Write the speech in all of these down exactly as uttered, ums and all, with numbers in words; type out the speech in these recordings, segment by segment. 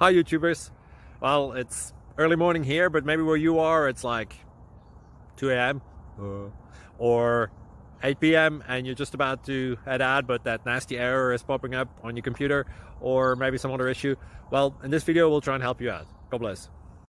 Hi YouTubers. Well, it's early morning here, but maybe where you are it's like two A M uh, or eight P M and you're just about to head out, but that nasty error is popping up on your computer, or maybe some other issue. Well, in this video we'll try and help you out. God bless.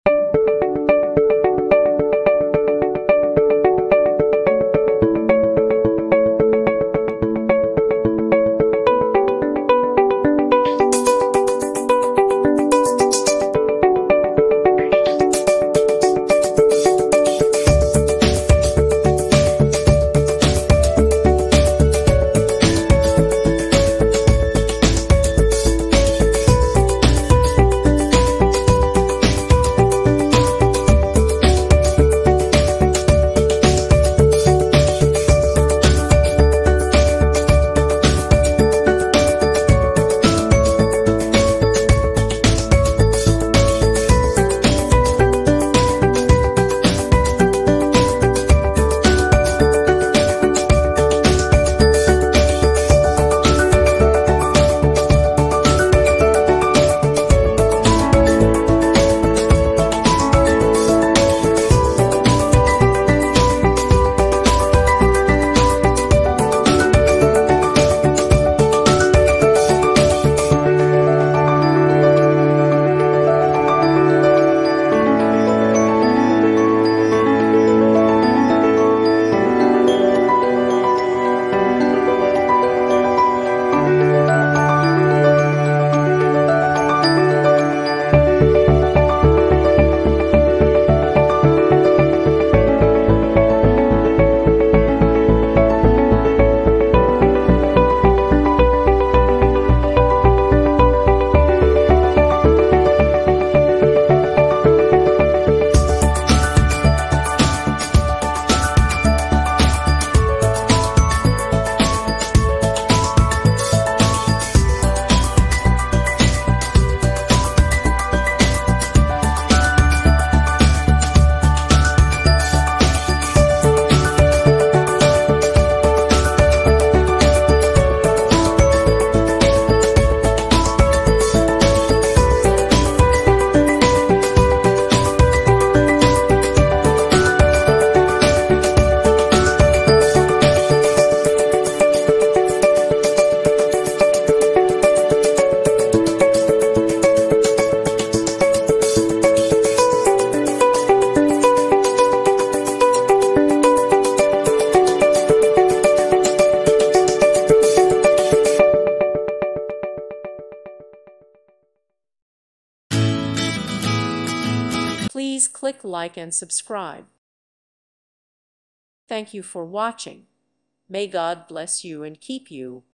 Please click like and subscribe. Thank you for watching. May God bless you and keep you.